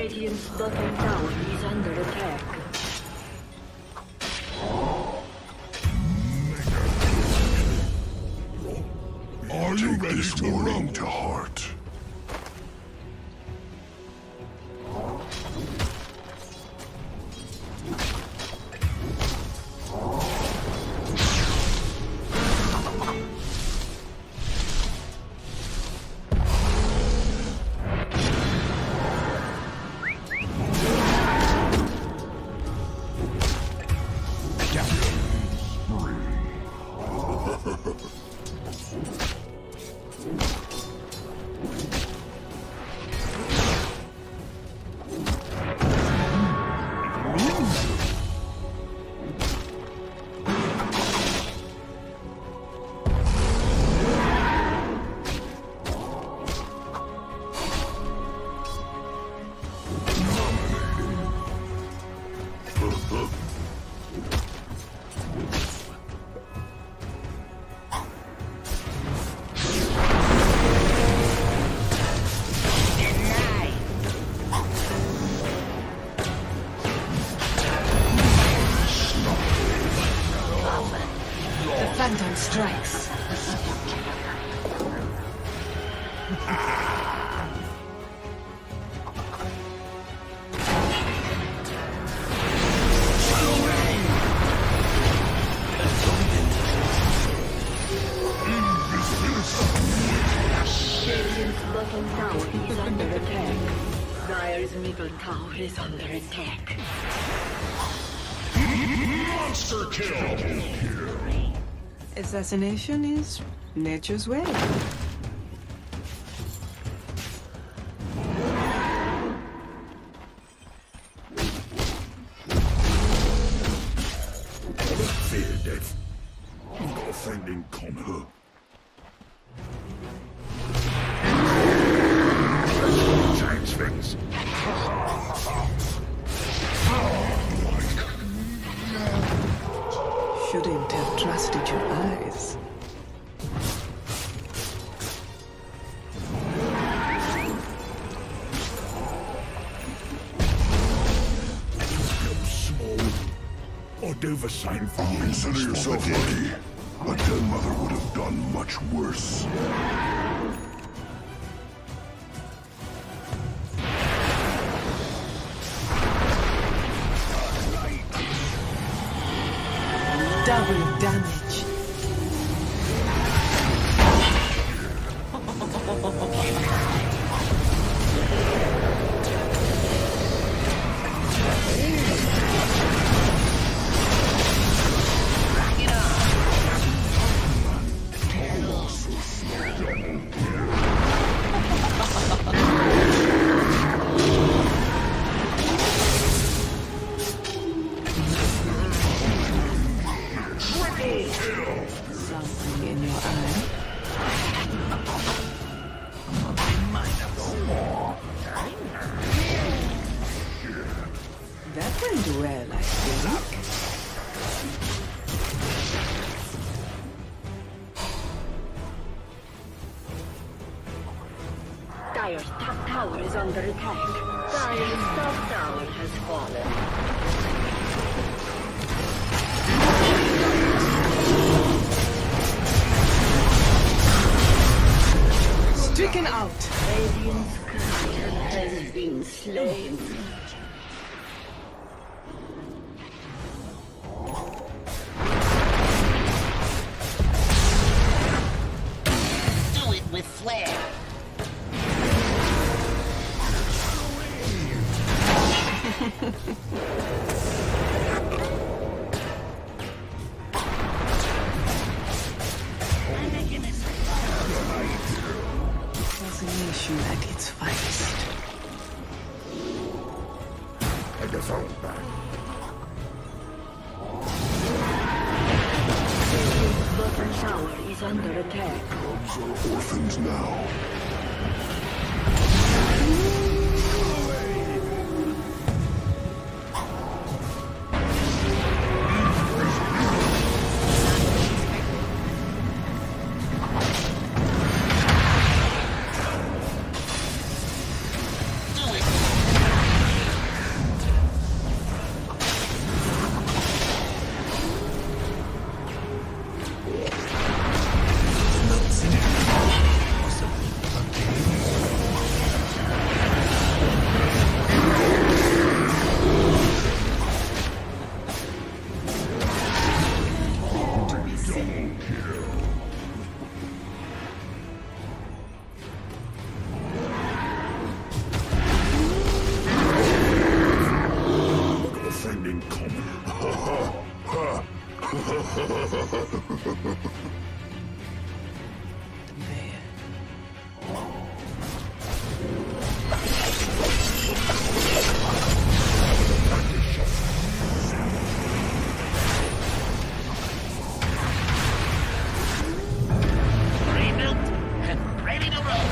Radiant's bottom tower is under attack. Are you ready to run to heart? Phantom strikes. Radiant's bottom tower is under attack. Dire's middle tower is under attack. Monster kill! Assassination is nature's way. Fear death. You've got a friend in common. Change things. Shouldn't have trusted your eyes. Or do the same for you. Consider yourself lucky. A dead mother would have done much worse. Double damage. Something in your eye. That went well, I think. Dire's top tower is under attack. Dire's top tower has fallen. Stricken out. Radiant's guardian has been slain. Do it with flair. Fascination at its finest. I guess I'll back. Bottom tower is under attack. Cubs are orphans now. There. Rebuilt and ready to roll.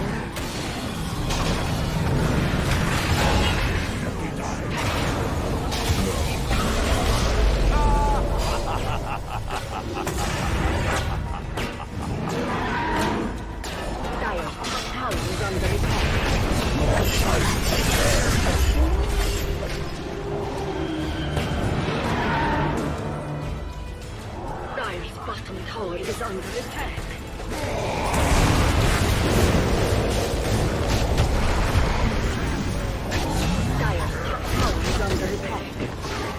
Dire's top tower is under attack. Dire's bottom tower is under attack. Dire's top tower is under attack.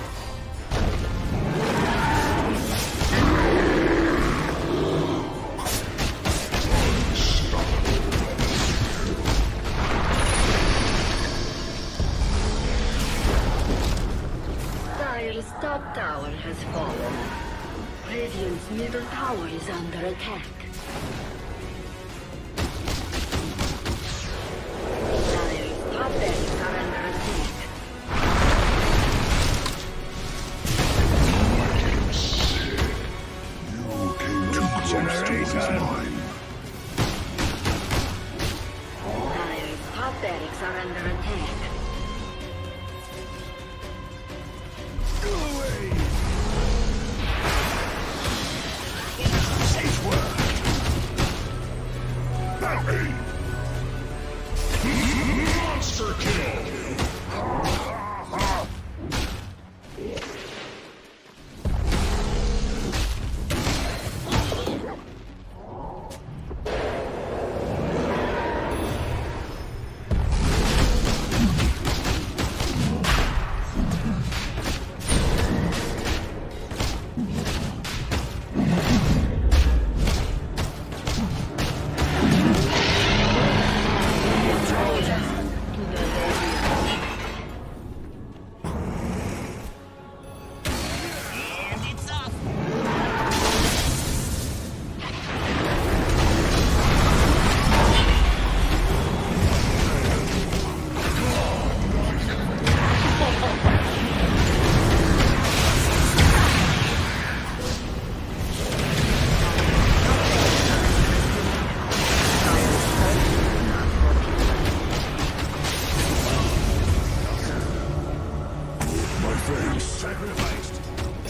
Dire's top tower has fallen. Radiant's middle tower is under attack. Dire's top barracks are under attack. You came too close to what is mine. Dire's top barracks are under attack. Go away! Safe work! Bounty! Monster kill! And it's off. My friends sacrificed.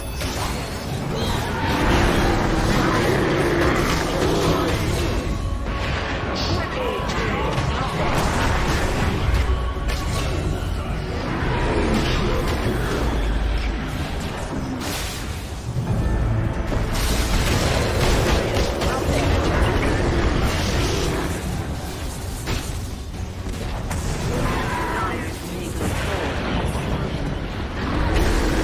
Dire's middle tower has fallen.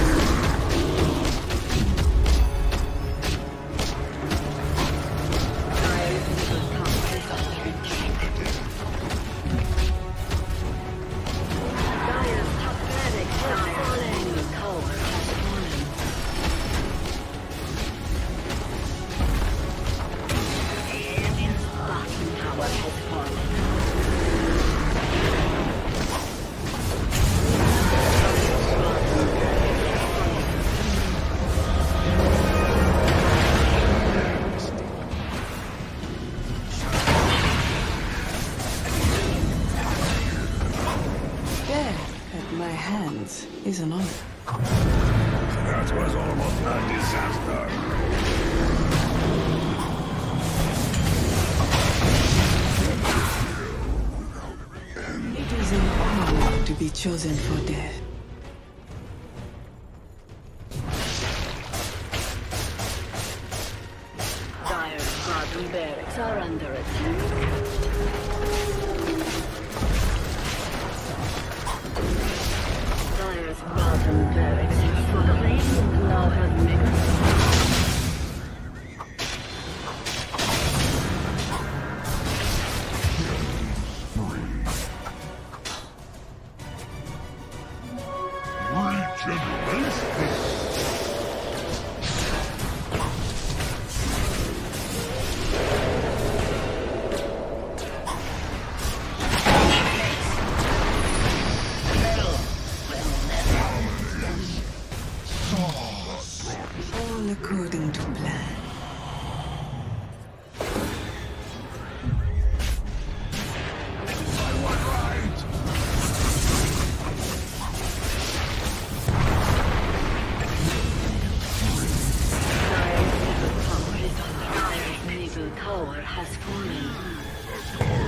Dire's middle tower is under attack. Dire's top barracks has fallen. Dire's tower has fallen. Dire's bottom tower has fallen. Death at my hands is an honor. That's what it's all about, not disaster. It is an honor to be chosen for death. Dire's bottom barracks are under attack. Dire's bottom barracks have fallen and now have mega. Regeneration! according to plan. Dire's middle tower has fallen.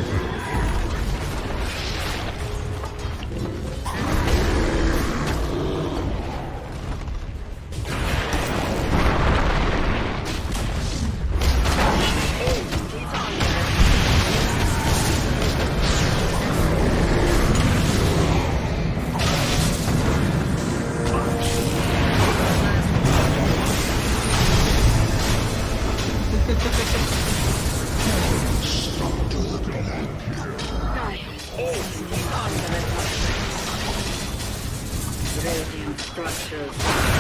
Radiant structures.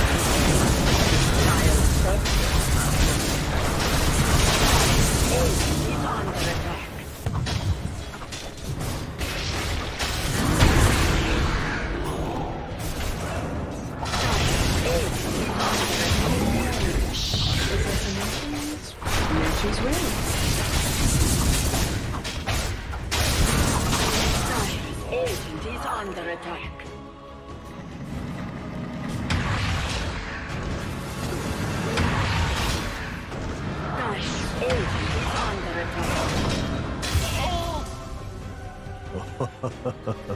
Dire structures. Is under attack. Nature's way. Dire's agent is under attack. Dire's agent is under attack.